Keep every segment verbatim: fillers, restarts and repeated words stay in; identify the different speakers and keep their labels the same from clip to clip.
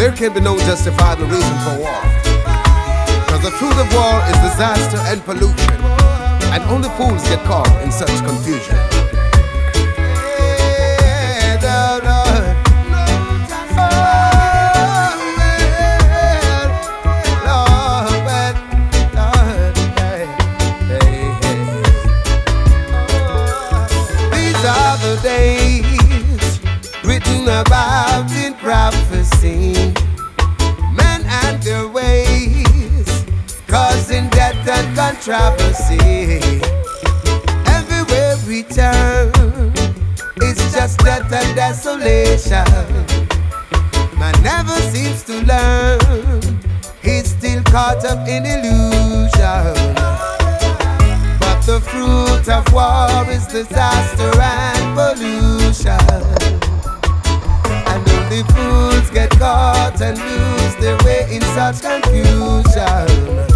Speaker 1: there can be no justifiable reason for war. Because the fruit of war is disaster and pollution, and only fools get caught in such confusion. Days written about in prophecy, men and their ways causing death and controversy. Everywhere we turn, it's just death and desolation. Man never seems to learn, he's still caught up in illusion. The fruit of war is disaster and pollution, and only fools get caught and lose their way in such confusion.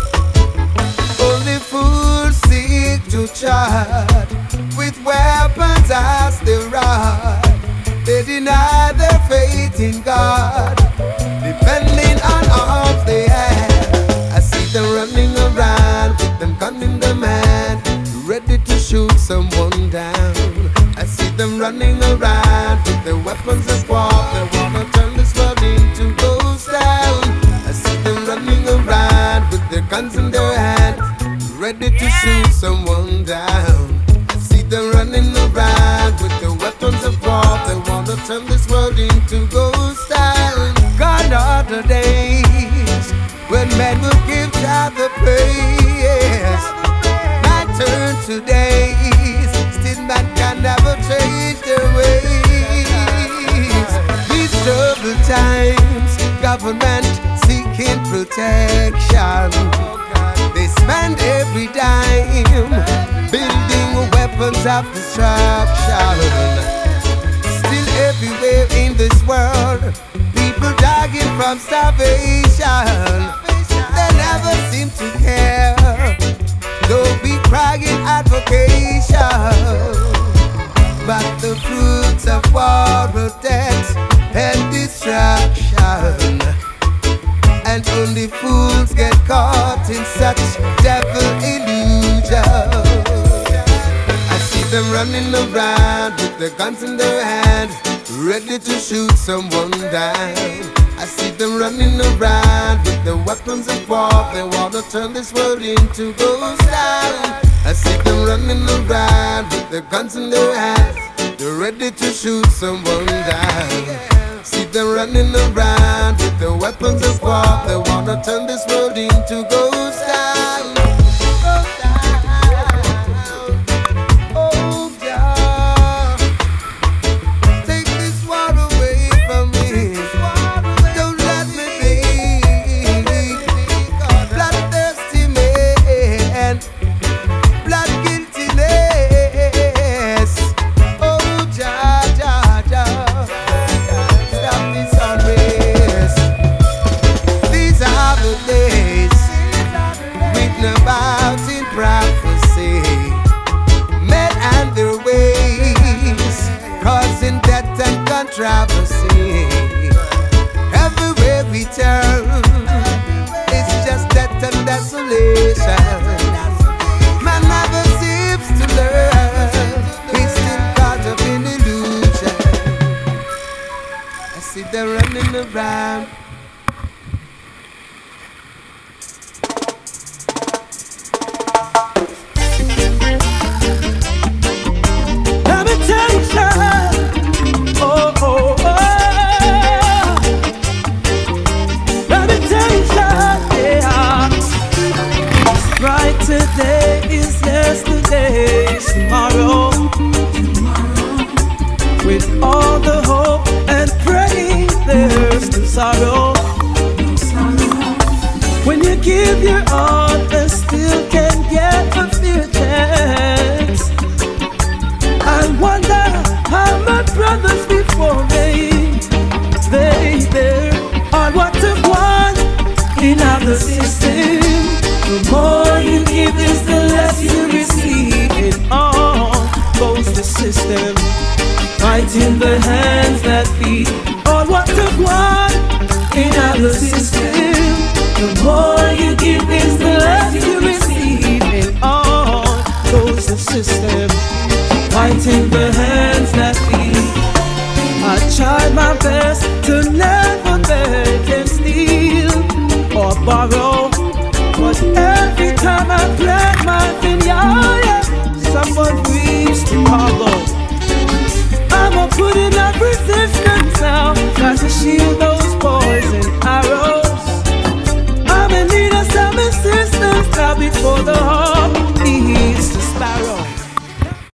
Speaker 1: Only fools seek to charge with weapons as they rod. They deny their faith in God, depending on arms they have. I see them running around with them gun in their hand, ready to shoot someone down. I see them running around with their weapons of war. They wanna turn this world into ghost town. I see them running around with their guns in their hand, ready to shoot someone down. I see them running around with their weapons of war. They wanna turn this world into ghost town. Gone are the days when men will give God the praise. Turn to days, still man can never change their ways. These troubled times, government seeking protection. They spend every dime building weapons of destruction. Still everywhere in this world, people dying from starvation. They never seem to care, though be crying advocation. But the fruits of war are death and destruction, and only fools get caught in such devil illusion. I see them running around with their guns in their hands, ready to shoot someone down. I see them running around with their weapons of war. They wanna turn this world into ghost town. I see them running around with their guns in their hands, they're ready to shoot someone down. See them running around with their weapons of war. They wanna turn this world into ghost town. Controversy. Everywhere we turn, it's just death and desolation. Man never seems to learn, he's still caught up in illusion. I see them running around.
Speaker 2: Today is yesterday's tomorrow. With all the hope and praying, there's no sorrow. When you give your all and still can get a few chance, I wonder how my brothers before me, they there are what to want in other system. The more you give is the less you receive. It all goes the system, fighting the hands that feed. All what to want in a of the system. The more you give is the less you receive. In all goes the system, fighting the hands that feed. I tried my best to never beg and steal or borrow, but every time I plant my vineyard, someone reaps tomorrow.